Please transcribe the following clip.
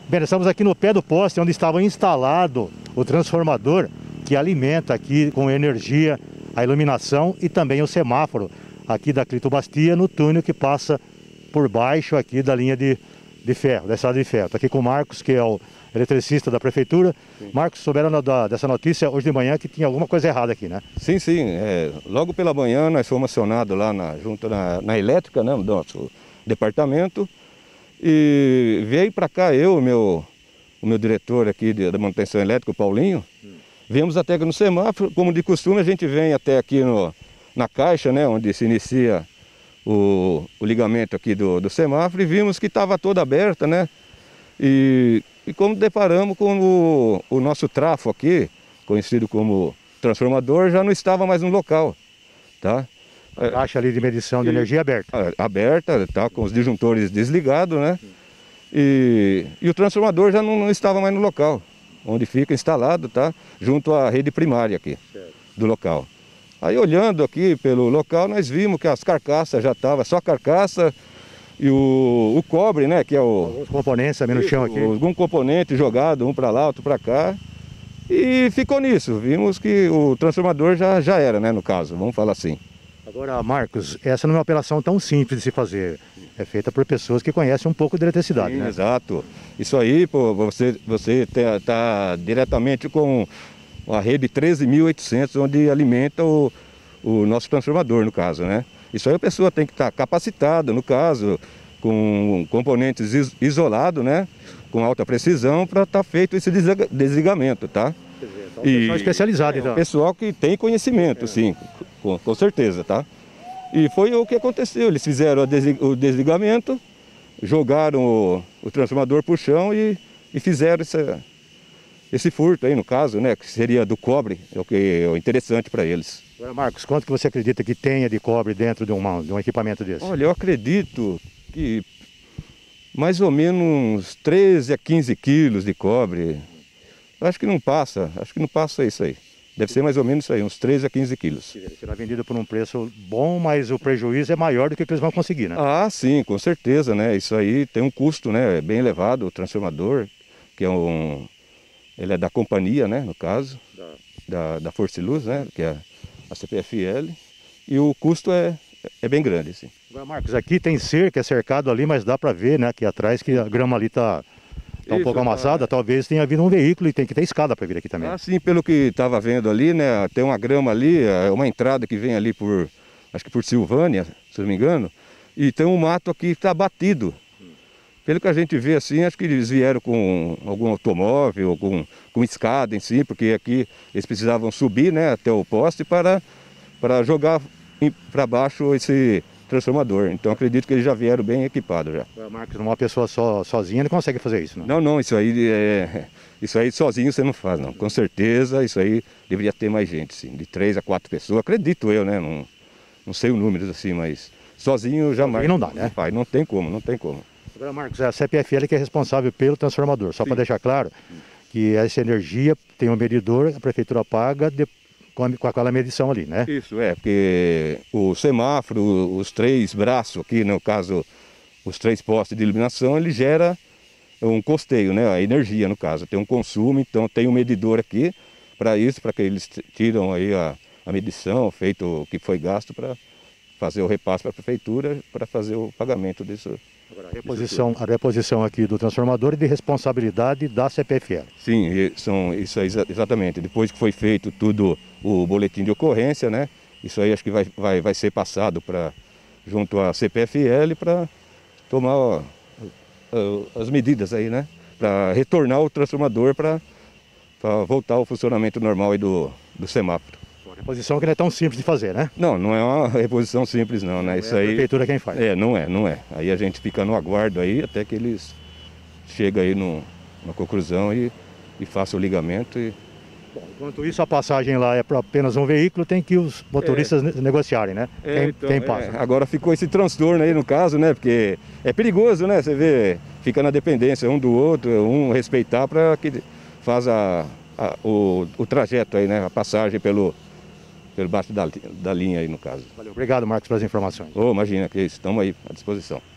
Bem, nós estamos aqui no pé do poste onde estava instalado o transformador que alimenta aqui com energia a iluminação e também o semáforo aqui da Clito Bastia no túnel que passa por baixo aqui da linha de ferro, da estrada de ferro. Estou aqui com o Marcos, que é o eletricista da prefeitura. Sim. Marcos, souberam dessa notícia hoje de manhã que tinha alguma coisa errada aqui, né? Sim, sim. Logo pela manhã nós fomos acionados lá junto na elétrica, né, no nosso departamento. E veio para cá o meu diretor aqui da manutenção elétrica, o Paulinho. Viemos até aqui no semáforo, como de costume a gente vem até aqui na caixa, né, onde se inicia o ligamento aqui do semáforo, e vimos que estava toda aberta, né? E como deparamos com o nosso trafo aqui, conhecido como transformador, já não estava mais no local, tá? A caixa ali de medição de energia aberta. Aberta, tá, com os disjuntores desligados, né? E o transformador já não estava mais no local, onde fica instalado, tá? Junto à rede primária aqui, do local. Aí olhando aqui pelo local, nós vimos que as carcaças já estavam, só a carcaça e o cobre, né? Que é alguns componentes também no chão aqui. Algum componente jogado, um para lá, outro para cá. E ficou nisso, vimos que o transformador já era, né? No caso, vamos falar assim. Agora, Marcos, essa não é uma operação tão simples de se fazer. É feita por pessoas que conhecem um pouco de eletricidade, né? Exato. Isso aí, pô, você tá diretamente com a rede 13.800, onde alimenta o nosso transformador, no caso, né? Isso aí a pessoa tem que estar capacitada, no caso, com componentes isolados, né? Com alta precisão, para estar feito esse desligamento, tá? Então, pessoal especializado, então. Pessoal que tem conhecimento, sim, com certeza, tá? E foi o que aconteceu, eles fizeram o desligamento, jogaram o transformador para o chão e fizeram esse furto aí, no caso, né, que seria do cobre, é o que é interessante para eles. Agora, Marcos, quanto que você acredita que tenha de cobre dentro de um equipamento desse? Olha, eu acredito que mais ou menos 13 a 15 quilos de cobre. Acho que não passa isso aí. Deve ser mais ou menos isso aí, uns 13 a 15 quilos. Será vendido por um preço bom, mas o prejuízo é maior do que eles vão conseguir, né? Ah, sim, com certeza, né? Isso aí tem um custo, né, bem elevado, o transformador, que ele é da companhia, né, no caso, da Força e Luz, né, que é a CPFL, e o custo é bem grande, assim. Agora, Marcos, aqui tem cerca, é cercado ali, mas dá para ver, né, aqui atrás que a grama ali está um pouco amassada, talvez tenha vindo um veículo e tem que ter escada para vir aqui também. Ah, sim, pelo que estava vendo ali, né, tem uma grama ali, uma entrada que vem ali acho que por Silvânia, se não me engano, e tem um mato aqui que está batido. Pelo que a gente vê assim, acho que eles vieram com algum automóvel, com escada em si, porque aqui eles precisavam subir, né, até o poste para jogar para baixo esse transformador. Então acredito que eles já vieram bem equipados já. Marcos, uma pessoa sozinha não consegue fazer isso, não? Não, isso aí sozinho você não faz, não. Com certeza isso aí deveria ter mais gente, sim, de 3 a 4 pessoas, acredito eu, né, não sei o número assim, mas sozinho jamais. E não dá, né? Não tem como. Agora, Marcos, é a CPFL que é responsável pelo transformador, só para deixar claro que essa energia tem um medidor, a prefeitura paga com aquela medição ali, né? Isso, porque o semáforo, os 3 braços aqui, no caso, os 3 postes de iluminação, ele gera um custeio, né? A energia, no caso, tem um consumo, então tem um medidor aqui para isso, para que eles tiram aí a medição, feito o que foi gasto para fazer o repasse para a prefeitura, para fazer o pagamento disso. Agora, a reposição aqui do transformador é de responsabilidade da CPFL. Sim, isso aí exatamente. Depois que foi feito tudo o boletim de ocorrência, né? Isso aí acho que vai ser passado junto à CPFL para tomar as medidas aí, né? Para retornar o transformador para voltar ao funcionamento normal aí do semáforo. Reposição que não é tão simples de fazer, né? Não é uma reposição simples não, né? Isso aí, a prefeitura quem faz. Não é. Aí a gente fica no aguardo aí até que eles chegam aí na conclusão e façam o ligamento. Bom, enquanto isso a passagem lá é para apenas um veículo, tem que os motoristas negociarem, né? Quem passa. Agora ficou esse transtorno aí no caso, né? Porque é perigoso, né? Você vê, fica na dependência um do outro, um respeitar para que faz o trajeto aí, né? A passagem pelo baixo da linha aí, no caso. Valeu, obrigado, Marcos, pelas informações. Imagina que estamos aí à disposição.